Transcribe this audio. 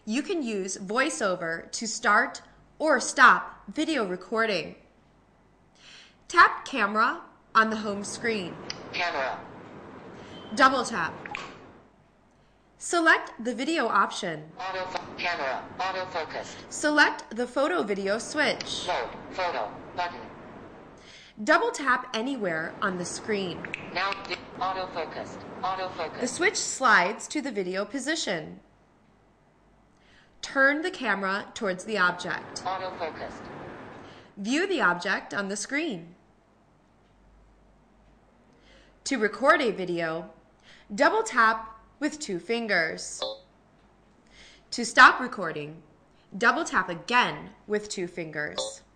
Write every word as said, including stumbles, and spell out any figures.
You can use VoiceOver to start or stop video recording. Tap Camera on the home screen. Camera. Double tap. Select the video option. Auto camera. Autofocus. Select the photo video switch. Mode. Photo. Button. Double tap anywhere on the screen. Now autofocused. Autofocus. The switch slides to the video position. Turn the camera towards the object. Autofocused. View the object on the screen. To record a video, double tap with two fingers. To stop recording, double tap again with two fingers.